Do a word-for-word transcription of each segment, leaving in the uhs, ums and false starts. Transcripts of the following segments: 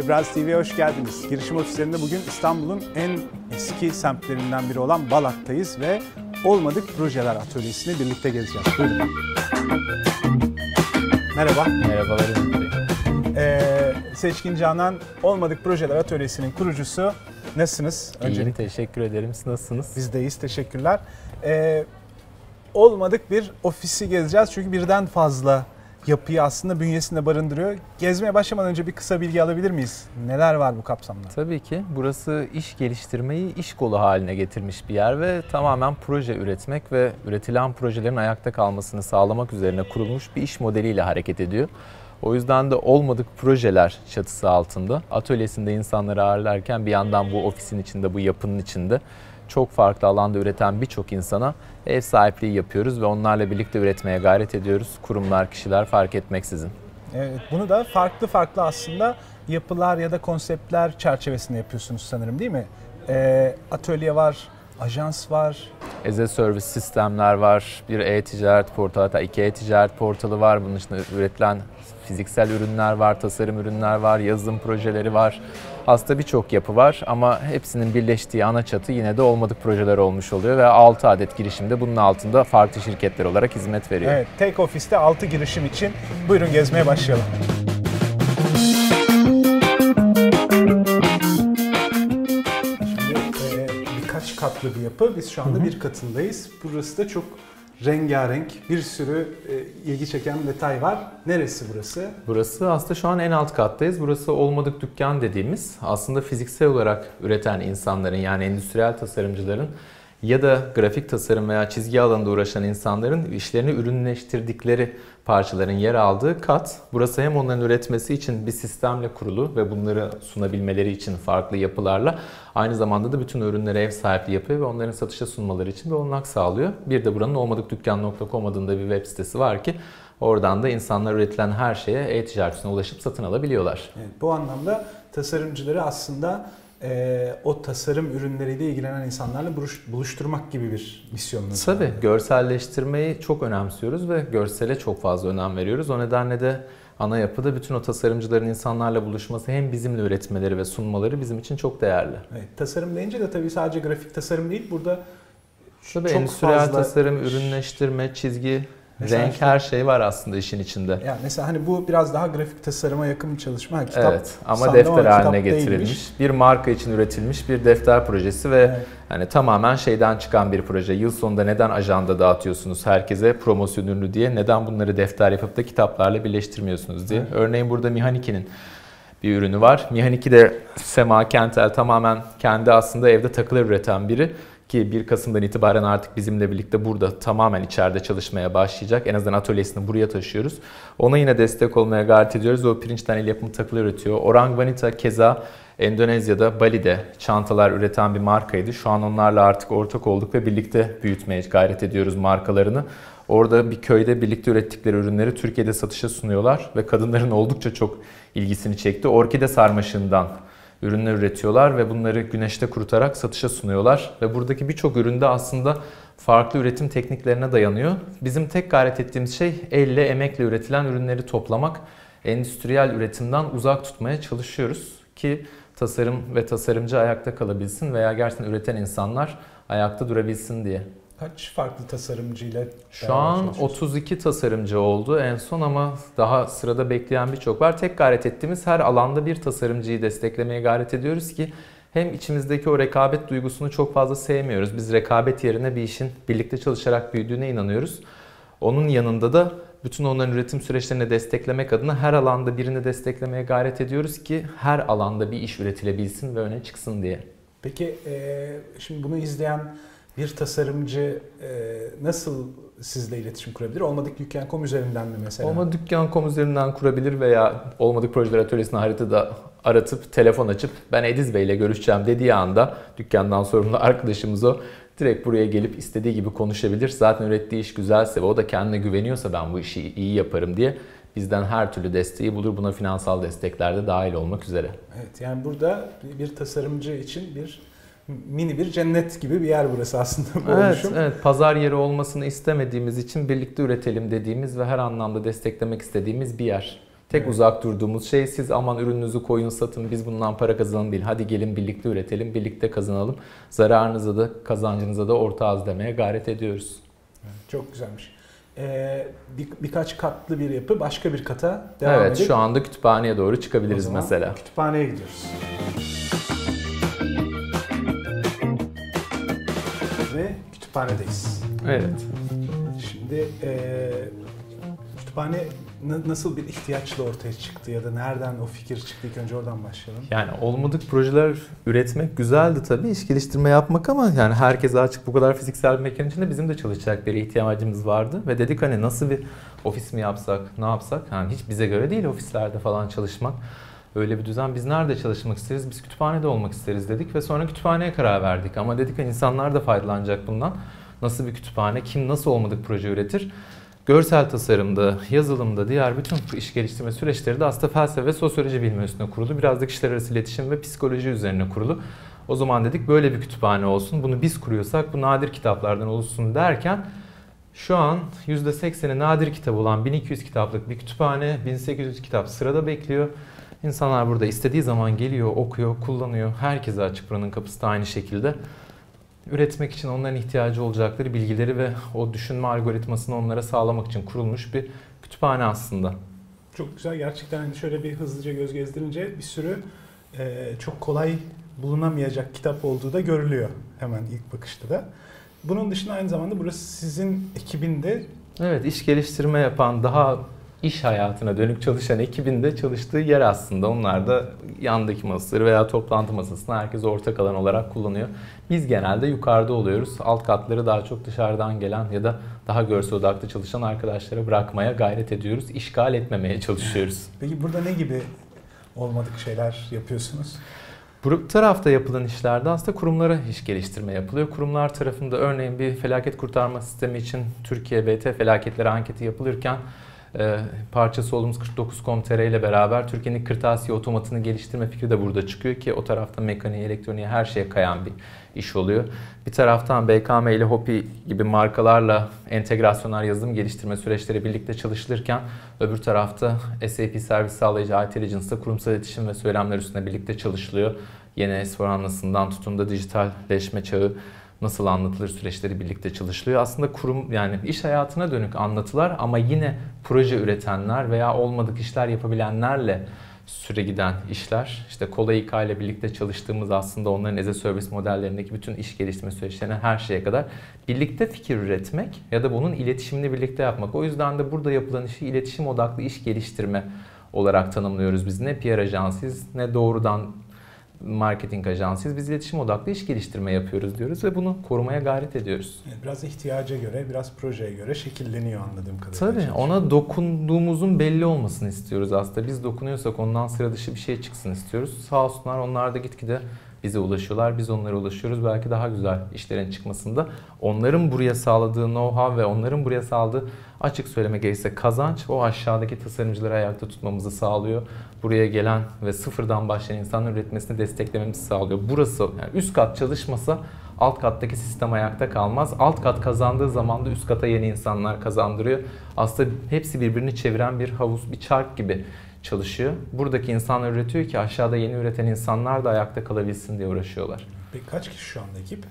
Biraz T V'ye hoş geldiniz. Girişim ofislerinde bugün İstanbul'un en eski semtlerinden biri olan Balat'tayız ve Olmadık Projeler Atölyesi'ni birlikte gezeceğiz. Buyurun. Merhaba. Merhabalar. Ee, Seçkin Canan, Olmadık Projeler Atölyesi'nin kurucusu. Nasılsınız? İyiyim, öncelikle teşekkür ederim. Siz nasılsınız? Biz de iyiyiz, teşekkürler. Ee, olmadık bir ofisi gezeceğiz çünkü birden fazla yapıyı aslında bünyesinde barındırıyor. Gezmeye başlamadan önce bir kısa bilgi alabilir miyiz? Neler var bu kapsamda? Tabii ki. Burası iş geliştirmeyi iş kolu haline getirmiş bir yer ve tamamen proje üretmek ve üretilen projelerin ayakta kalmasını sağlamak üzerine kurulmuş bir iş modeliyle hareket ediyor. O yüzden de Olmadık Projeler çatısı altında atölyesinde insanları ağırlarken bir yandan bu ofisin içinde, bu yapının içinde çok farklı alanda üreten birçok insana ev sahipliği yapıyoruz ve onlarla birlikte üretmeye gayret ediyoruz. Kurumlar, kişiler fark etmeksizin. Evet, bunu da farklı farklı aslında yapılar ya da konseptler çerçevesinde yapıyorsunuz sanırım, değil mi? Ee, atölye var, ajans var. As a service sistemler var, bir e-ticaret portalı, hatta iki e-ticaret portalı var. Bunun dışında üretilen fiziksel ürünler var, tasarım ürünler var, yazılım projeleri var. Aslında birçok yapı var ama hepsinin birleştiği ana çatı yine de Olmadık Projeler olmuş oluyor ve altı adet girişimde bunun altında farklı şirketler olarak hizmet veriyor. Evet, Tek Office'te altı girişim için buyurun gezmeye başlayalım. Şimdi e, birkaç katlı bir yapı. Biz şu anda Hı-hı. bir katındayız. Burası da çok rengarenk, bir sürü e, ilgi çeken detay var. Neresi burası? Burası aslında şu an en alt kattayız. Burası Olmadık Dükkan dediğimiz, aslında fiziksel olarak üreten insanların, yani endüstriyel tasarımcıların ya da grafik tasarım veya çizgi alanında uğraşan insanların işlerini ürünleştirdikleri parçaların yer aldığı kat. Burası hem onların üretmesi için bir sistemle kurulu ve bunları sunabilmeleri için farklı yapılarla, aynı zamanda da bütün ürünlere ev sahipliği yapıyor ve onların satışa sunmaları için bir olanak sağlıyor. Bir de buranın olmadık dükkan nokta com adında bir web sitesi var ki oradan da insanlar üretilen her şeye e-ticaretine ulaşıp satın alabiliyorlar. Evet, bu anlamda tasarımcıları aslında e, o tasarım ürünleriyle ilgilenen insanlarla buluşturmak gibi bir misyonunuz var. Tabii, görselleştirmeyi çok önemsiyoruz ve görsele çok fazla önem veriyoruz. O nedenle de ana yapıda bütün o tasarımcıların insanlarla buluşması, hem bizimle üretmeleri ve sunmaları bizim için çok değerli. Evet, tasarım deyince de tabii sadece grafik tasarım değil, burada tabii çok endüstriyel fazla tasarım, ürünleştirme, çizgi, mesela renk, her şey var aslında işin içinde. Yani mesela hani bu biraz daha grafik tasarıma yakın bir çalışma. Kitap, evet, ama defter haline getirilmiş. Değilmiş. Bir marka için üretilmiş bir defter projesi ve evet. hani tamamen şeyden çıkan bir proje. Yıl sonunda neden ajanda dağıtıyorsunuz herkese promosyon ürünü diye? Neden bunları defter yapıp da kitaplarla birleştirmiyorsunuz diye. Evet. Örneğin burada Mihaniki'nin bir ürünü var. Mihaniki de Sema Kentel, tamamen kendi aslında evde takılar üreten biri. Ki bir Kasım'dan itibaren artık bizimle birlikte burada tamamen içeride çalışmaya başlayacak. En azından atölyesini buraya taşıyoruz. Ona yine destek olmaya gayret ediyoruz. O pirinçten el yapımı takılar üretiyor. Orang Vanita keza Endonezya'da, Bali'de çantalar üreten bir markaydı. Şu an onlarla artık ortak olduk ve birlikte büyütmeye gayret ediyoruz markalarını. Orada bir köyde birlikte ürettikleri ürünleri Türkiye'de satışa sunuyorlar ve kadınların oldukça çok ilgisini çekti. Orkide sarmaşığından ürünler üretiyorlar ve bunları güneşte kurutarak satışa sunuyorlar. Ve buradaki birçok üründe aslında farklı üretim tekniklerine dayanıyor. Bizim tek gayret ettiğimiz şey elle, emekle üretilen ürünleri toplamak. Endüstriyel üretimden uzak tutmaya çalışıyoruz ki tasarım ve tasarımcı ayakta kalabilsin veya gerçekten üreten insanlar ayakta durabilsin diye. Kaç farklı tasarımcıyla? Şu an otuz iki tasarımcı oldu en son ama daha sırada bekleyen birçok var. Tek gayret ettiğimiz her alanda bir tasarımcıyı desteklemeye gayret ediyoruz ki hem içimizdeki o rekabet duygusunu çok fazla sevmiyoruz. Biz rekabet yerine bir işin birlikte çalışarak büyüdüğüne inanıyoruz. Onun yanında da bütün onların üretim süreçlerini desteklemek adına her alanda birini desteklemeye gayret ediyoruz ki her alanda bir iş üretilebilsin ve öne çıksın diye. Peki şimdi bunu izleyen bir tasarımcı e, nasıl sizle iletişim kurabilir? Olmadık dükkan nokta com üzerinden mi mesela? Olmadık dükkan nokta com üzerinden kurabilir veya Olmadık Projeler Atölyesi'ni haritada aratıp, telefon açıp ben Ediz Bey ile görüşeceğim dediği anda dükkandan sorumlu arkadaşımız o. Direkt buraya gelip istediği gibi konuşabilir. Zaten ürettiği iş güzelse ve o da kendine güveniyorsa ben bu işi iyi yaparım diye bizden her türlü desteği bulur. Buna finansal destekler de dahil olmak üzere. Evet, yani burada bir tasarımcı için bir mini bir cennet gibi bir yer burası aslında bu evet, oluşum. Evet, pazar yeri olmasını istemediğimiz için birlikte üretelim dediğimiz ve her anlamda desteklemek istediğimiz bir yer. Tek Evet. uzak durduğumuz şey siz aman ürününüzü koyun satın biz bundan para kazanalım değil. Hadi gelin birlikte üretelim, birlikte kazanalım. Zararınıza da kazancınıza da ortağız demeye gayret ediyoruz. Evet, çok güzelmiş. Ee, bir, birkaç katlı bir yapı başka bir kata devam Evet edip şu anda kütüphaneye doğru çıkabiliriz mesela. Kütüphaneye gidiyoruz. Ve kütüphanedeyiz. Evet. Şimdi e, kütüphane n- nasıl bir ihtiyaçla ortaya çıktı ya da nereden o fikir çıktı? İlk önce oradan başlayalım. Yani olmadık projeler üretmek güzeldi tabii, iş geliştirme yapmak ama yani herkese açık bu kadar fiziksel bir mekan içinde bizim de çalışacak bir ihtiyacımız vardı. Ve dedik hani nasıl bir ofis mi yapsak, ne yapsak? Yani hiç bize göre değil ofislerde falan çalışmak. Öyle bir düzen. Biz nerede çalışmak isteriz? Biz kütüphanede olmak isteriz dedik ve sonra kütüphaneye karar verdik. Ama dedik hani insanlar da faydalanacak bundan. Nasıl bir kütüphane, kim nasıl olmadık proje üretir? Görsel tasarımda, yazılımda, diğer bütün iş geliştirme süreçleri de aslında felsefe ve sosyoloji bilimi üstüne kurulu. Biraz da kişiler arası iletişim ve psikoloji üzerine kurulu. O zaman dedik böyle bir kütüphane olsun. Bunu biz kuruyorsak bu nadir kitaplardan olsun derken şu an yüzde sekseni nadir kitap olan bin iki yüz kitaplık bir kütüphane, bin sekiz yüz kitap sırada bekliyor. İnsanlar burada istediği zaman geliyor, okuyor, kullanıyor. Herkese açık, buranın kapısı da aynı şekilde. Üretmek için onların ihtiyacı olacakları bilgileri ve o düşünme algoritmasını onlara sağlamak için kurulmuş bir kütüphane aslında. Çok güzel. Gerçekten hani şöyle bir hızlıca göz gezdirince bir sürü e, çok kolay bulunamayacak kitap olduğu da görülüyor hemen ilk bakışta da. Bunun dışında aynı zamanda burası sizin ekibinde. Evet, iş geliştirme yapan, daha iş hayatına dönük çalışan ekibin de çalıştığı yer aslında. Onlar da yandaki masaları veya toplantı masasını herkes ortak alan olarak kullanıyor. Biz genelde yukarıda oluyoruz. Alt katları daha çok dışarıdan gelen ya da daha görsel odaklı çalışan arkadaşlara bırakmaya gayret ediyoruz. İşgal etmemeye çalışıyoruz. Peki burada ne gibi olmadık şeyler yapıyorsunuz? Bu tarafta yapılan işlerde aslında kurumlara iş geliştirme yapılıyor. Kurumlar tarafında örneğin bir felaket kurtarma sistemi için Türkiye B T felaketleri anketi yapılırken e, parçası olduğumuz kırk dokuz nokta com nokta tr ile beraber Türkiye'nin kırtasiye otomatını geliştirme fikri de burada çıkıyor ki o tarafta mekaniğe, elektroniğe her şeye kayan bir iş oluyor. Bir taraftan B K M ile Hopi gibi markalarla entegrasyonlar, yazılım geliştirme süreçleri birlikte çalışılırken öbür tarafta S A P servis sağlayıcı Intelligence'da kurumsal iletişim ve söylemler üstüne birlikte çalışılıyor. Yeni S dört HANA'sından tutun da dijitalleşme çağı nasıl anlatılır süreçleri birlikte çalışılıyor. Aslında kurum yani iş hayatına dönük anlatılar ama yine proje üretenler veya olmadık işler yapabilenlerle süre giden işler. İşte Kolay İK ile birlikte çalıştığımız aslında onların as a service modellerindeki bütün iş geliştirme süreçlerine her şeye kadar birlikte fikir üretmek ya da bunun iletişimini birlikte yapmak. O yüzden de burada yapılan işi iletişim odaklı iş geliştirme olarak tanımlıyoruz biz. Ne P R ajansıyız ne doğrudan marketing ajansıyız. Biz iletişim odaklı iş geliştirme yapıyoruz diyoruz ve bunu korumaya gayret ediyoruz. Biraz ihtiyaca göre, biraz projeye göre şekilleniyor anladığım kadarıyla. Tabii ona dokunduğumuzun belli olmasını istiyoruz aslında. Biz dokunuyorsak ondan sıra dışı bir şey çıksın istiyoruz. Sağ olsunlar onlar da gitgide bize ulaşıyorlar. Biz onlara ulaşıyoruz. Belki daha güzel işlerin çıkmasında. Onların buraya sağladığı know-how ve onların buraya sağladığı açık söylemek gerekirse kazanç o aşağıdaki tasarımcıları ayakta tutmamızı sağlıyor. Buraya gelen ve sıfırdan başlayan insanların üretmesini desteklememizi sağlıyor. Burası yani üst kat çalışmasa alt kattaki sistem ayakta kalmaz. Alt kat kazandığı zaman da üst kata yeni insanlar kazandırıyor. Aslında hepsi birbirini çeviren bir havuz, bir çark gibi çalışıyor. Buradaki insanlar üretiyor ki aşağıda yeni üreten insanlar da ayakta kalabilsin diye uğraşıyorlar. Peki kaç kişi şu anda ekip?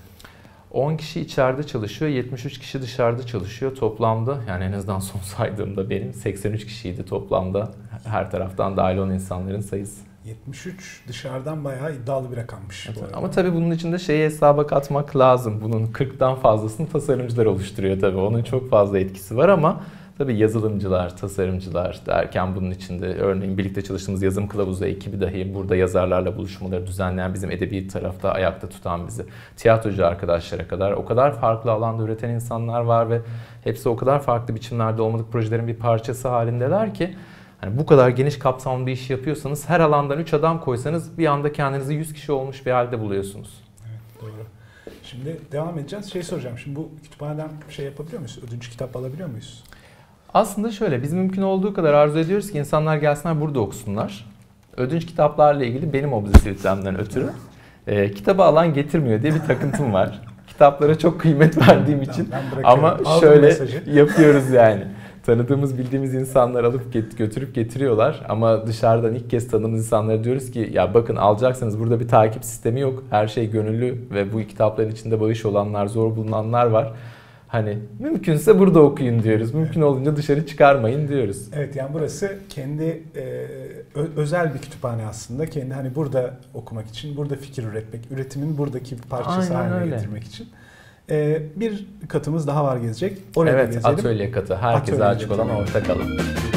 on kişi içeride çalışıyor, yetmiş üç kişi dışarıda çalışıyor toplamda. Yani en azından son saydığımda benim seksen üç kişiydi toplamda. Her taraftan dahil olan insanların sayısı. yetmiş üç dışarıdan bayağı iddialı bir rakammış. Evet, ama tabii bunun içinde şeyi hesaba katmak lazım. Bunun kırktan fazlasını tasarımcılar oluşturuyor tabii. Onun çok fazla etkisi var ama tabii yazılımcılar, tasarımcılar derken bunun içinde örneğin birlikte çalıştığımız yazım kılavuzu ekibi dahi burada yazarlarla buluşmaları düzenleyen, bizim edebi tarafta ayakta tutan bizi, tiyatrocu arkadaşlara kadar o kadar farklı alanda üreten insanlar var ve hepsi o kadar farklı biçimlerde olmadık projelerin bir parçası halindeler ki hani bu kadar geniş kapsamlı bir iş yapıyorsanız her alandan üç adam koysanız bir anda kendinizi yüz kişi olmuş bir halde buluyorsunuz. Evet, doğru. Şimdi devam edeceğiz. Şey soracağım. Şimdi bu kütüphaneden şey yapabiliyor muyuz? Ödünç kitap alabiliyor muyuz? Aslında şöyle, biz mümkün olduğu kadar arzu ediyoruz ki insanlar gelsinler burada okusunlar. Ödünç kitaplarla ilgili benim obsesifliğimden ötürü e, kitabı alan getirmiyor diye bir takıntım var. Kitaplara çok kıymet verdiğim için Tamam, ama Aldım şöyle mesajı. yapıyoruz yani. tanıdığımız, bildiğimiz insanlar alıp get- götürüp getiriyorlar. Ama dışarıdan ilk kez tanıdığımız insanlara diyoruz ki ya bakın alacaksınız, burada bir takip sistemi yok. Her şey gönüllü ve bu kitapların içinde bağış olanlar, zor bulunanlar var. Hani mümkünse burada okuyun diyoruz. Mümkün olunca dışarı çıkarmayın diyoruz. Evet, yani burası kendi e, ö- özel bir kütüphane aslında. Kendi hani burada okumak için, burada fikir üretmek, üretimin buradaki bir parçası Aynen haline öyle. getirmek için. E, bir katımız daha var gezecek. Oraya Evet, gezelim. atölye katı. Herkese Atölye açık katı. olan ortak alan.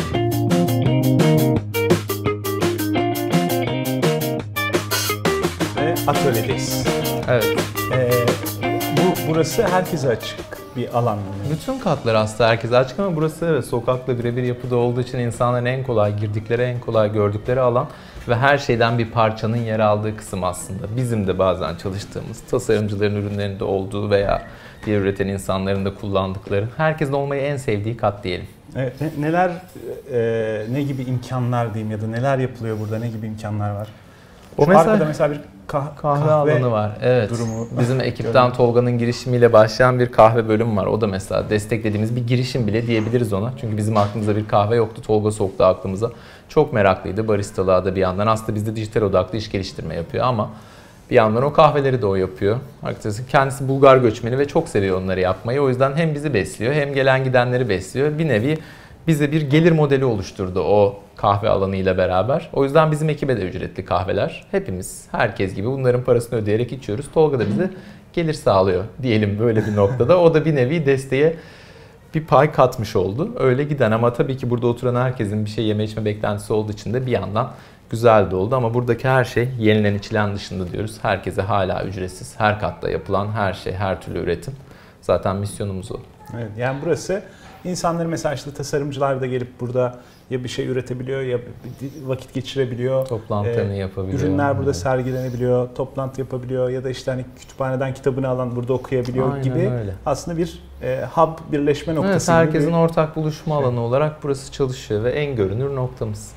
Ve atölyedeyiz. Evet. E, bu burası herkese açık bir alan. Bütün katlar aslında herkese açık ama burası evet, sokakla birebir yapıda olduğu için insanların en kolay girdikleri, en kolay gördükleri alan ve her şeyden bir parçanın yer aldığı kısım aslında. Bizim de bazen çalıştığımız, tasarımcıların ürünlerinde olduğu veya diğer üreten insanların da kullandıkları, herkesin olmayı en sevdiği kat diyelim. Evet, ne- neler, e, ne gibi imkanlar diyeyim ya da neler yapılıyor burada, ne gibi imkanlar var? O Şu mesela- arkada mesela bir kah- Kahve, kahve, alanı var. Evet. durumu. Bizim ekipten Tolga'nın girişimiyle başlayan bir kahve bölümü var. O da mesela desteklediğimiz bir girişim bile diyebiliriz ona. Çünkü bizim aklımızda bir kahve yoktu. Tolga soktu aklımıza. Çok meraklıydı. Baristalığa da bir yandan. Aslında bizde dijital odaklı iş geliştirme yapıyor ama bir yandan o kahveleri de o yapıyor. Arkadaşlar kendisi Bulgar göçmeni ve çok seviyor onları yapmayı. O yüzden hem bizi besliyor hem gelen gidenleri besliyor. Bir nevi bize bir gelir modeli oluşturdu o kahve alanıyla beraber. O yüzden bizim ekibe de ücretli kahveler. Hepimiz, herkes gibi bunların parasını ödeyerek içiyoruz. Tolga da bize gelir sağlıyor diyelim böyle bir noktada. O da bir nevi desteğe bir pay katmış oldu. Öyle giden ama tabii ki burada oturan herkesin bir şey yeme içme beklentisi olduğu için de bir yandan güzel de oldu. Ama buradaki her şey yenilen içilen dışında diyoruz. Herkese hala ücretsiz, her katta yapılan her şey, her türlü üretim. Zaten misyonumuz o. Evet, yani burası insanları mesela işte tasarımcılar da gelip burada ya bir şey üretebiliyor ya bir vakit geçirebiliyor. Toplantılarını Ee, yapabiliyor. Ürünler burada Evet. sergilenebiliyor, toplantı yapabiliyor ya da işte hani kütüphaneden kitabını alan burada okuyabiliyor Aynen gibi. öyle. Aslında bir e, hub, birleşme Evet, noktası herkesin gibi. bir- ortak buluşma alanı olarak burası çalışıyor ve en görünür noktamız.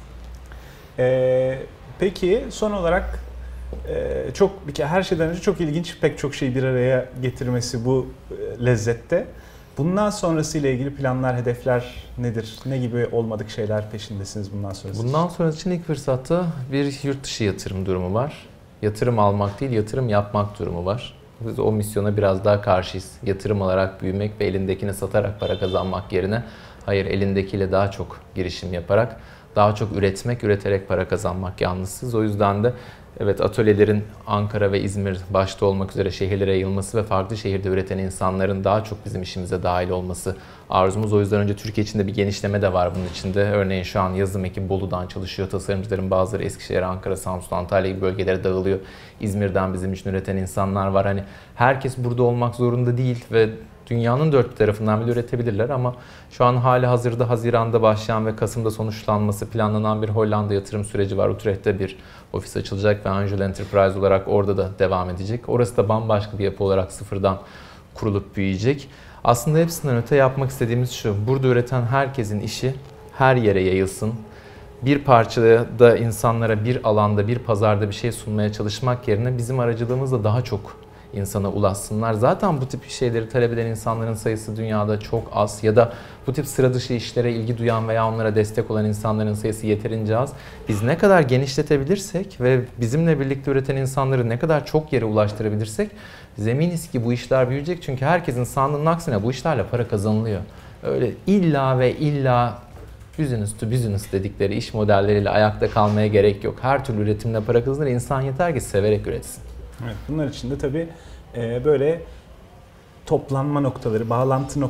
Ee, peki son olarak e, çok bir kere her şeyden önce çok ilginç pek çok şeyi bir araya getirmesi bu e, lezzette. Bundan sonrası ile ilgili planlar, hedefler nedir? Ne gibi olmadık şeyler peşindesiniz bundan sonrası? Bundan sonrası için ilk fırsatta bir yurt dışı yatırım durumu var. Yatırım almak değil, yatırım yapmak durumu var. Biz o misyona biraz daha karşıyız. Yatırım alarak büyümek ve elindekini satarak para kazanmak yerine hayır, elindekiyle daha çok girişim yaparak, daha çok üretmek, üreterek para kazanmak yanlısız. O yüzden de evet, atölyelerin Ankara ve İzmir başta olmak üzere şehirlere yayılması ve farklı şehirde üreten insanların daha çok bizim işimize dahil olması arzumuz. O yüzden önce Türkiye içinde bir genişleme de var bunun içinde. Örneğin şu an yazılım ekibi Bolu'dan çalışıyor. Tasarımcıların bazıları Eskişehir, Ankara, Samsun, Antalya gibi bölgelere dağılıyor. İzmir'den bizim için üreten insanlar var. Hani herkes burada olmak zorunda değil ve dünyanın dört tarafından bile üretebilirler ama şu an hali hazırda Haziran'da başlayan ve Kasım'da sonuçlanması planlanan bir Hollanda yatırım süreci var. Utrecht'te bir ofis açılacak ve Angel Enterprise olarak orada da devam edecek. Orası da bambaşka bir yapı olarak sıfırdan kurulup büyüyecek. Aslında hepsinden öte yapmak istediğimiz şu: burada üreten herkesin işi her yere yayılsın. Bir parçada insanlara bir alanda, bir pazarda bir şey sunmaya çalışmak yerine bizim aracılığımızla daha çok insana ulaşsınlar. Zaten bu tip şeyleri talep eden insanların sayısı dünyada çok az ya da bu tip sıra dışı işlere ilgi duyan veya onlara destek olan insanların sayısı yeterince az. Biz ne kadar genişletebilirsek ve bizimle birlikte üreten insanları ne kadar çok yere ulaştırabilirsek biz eminiz ki bu işler büyüyecek. Çünkü herkesin sandığının aksine bu işlerle para kazanılıyor. Öyle illa ve illa business to business dedikleri iş modelleriyle ayakta kalmaya gerek yok. Her türlü üretimle para kazanır. İnsan yeter ki severek üretsin. Evet, bunlar için de tabii e, böyle toplanma noktaları, bağlantı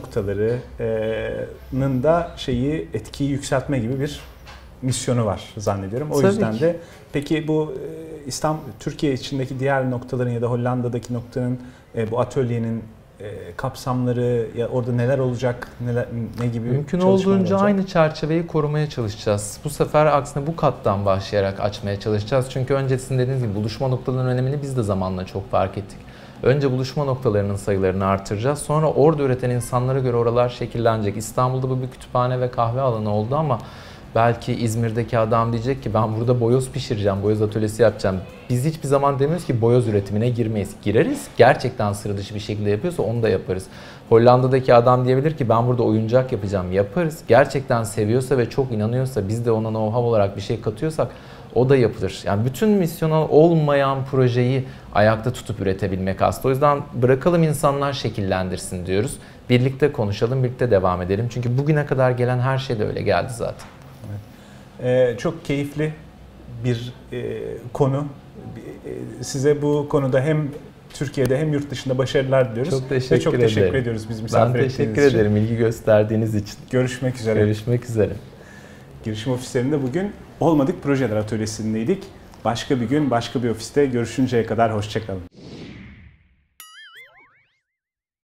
noktalarının da şeyi, etkiyi yükseltme gibi bir misyonu var zannediyorum. O Tabii yüzden ki. de peki bu e, İstanbul, Türkiye içindeki diğer noktaların ya da Hollanda'daki noktanın e, bu atölyenin e, kapsamları ya orada neler olacak, neler, ne gibi Mümkün çalışmalar olduğunca olacak? aynı çerçeveyi korumaya çalışacağız. Bu sefer aksine bu kattan başlayarak açmaya çalışacağız. Çünkü öncesinde dediğiniz gibi buluşma noktalarının önemini biz de zamanla çok fark ettik. Önce buluşma noktalarının sayılarını artıracağız. Sonra orada üreten insanlara göre oralar şekillenecek. İstanbul'da bu bir kütüphane ve kahve alanı oldu ama belki İzmir'deki adam diyecek ki ben burada boyoz pişireceğim, boyoz atölyesi yapacağım. Biz hiçbir zaman demiyoruz ki boyoz üretimine girmeyiz. Gireriz. Gerçekten sıra dışı bir şekilde yapıyorsa onu da yaparız. Hollanda'daki adam diyebilir ki ben burada oyuncak yapacağım. Yaparız. Gerçekten seviyorsa ve çok inanıyorsa, biz de ona know-how olarak bir şey katıyorsak o da yapılır. Yani bütün misyonel olmayan projeyi ayakta tutup üretebilmek aslında. O yüzden bırakalım insanlar şekillendirsin diyoruz. Birlikte konuşalım, birlikte devam edelim. Çünkü bugüne kadar gelen her şey de öyle geldi zaten. Evet. Ee, çok keyifli bir e, konu. E, size bu konuda hem Türkiye'de hem yurt dışında başarılar diliyoruz. Çok teşekkür Ve çok ederim. teşekkür ediyoruz biz misafir Ben ettiğiniz teşekkür için. ederim ilgi gösterdiğiniz için. Görüşmek üzere. Görüşmek üzere. Girişim ofislerinde bugün Olmadık Projeler Atölyesi'ndeydik. Başka bir gün, başka bir ofiste görüşünceye kadar hoşça kalın.